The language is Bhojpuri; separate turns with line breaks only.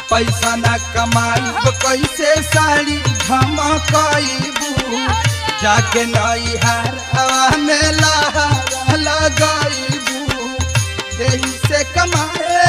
पैसा न कमाई कैसे साड़ी झमकईबू जाके नैहर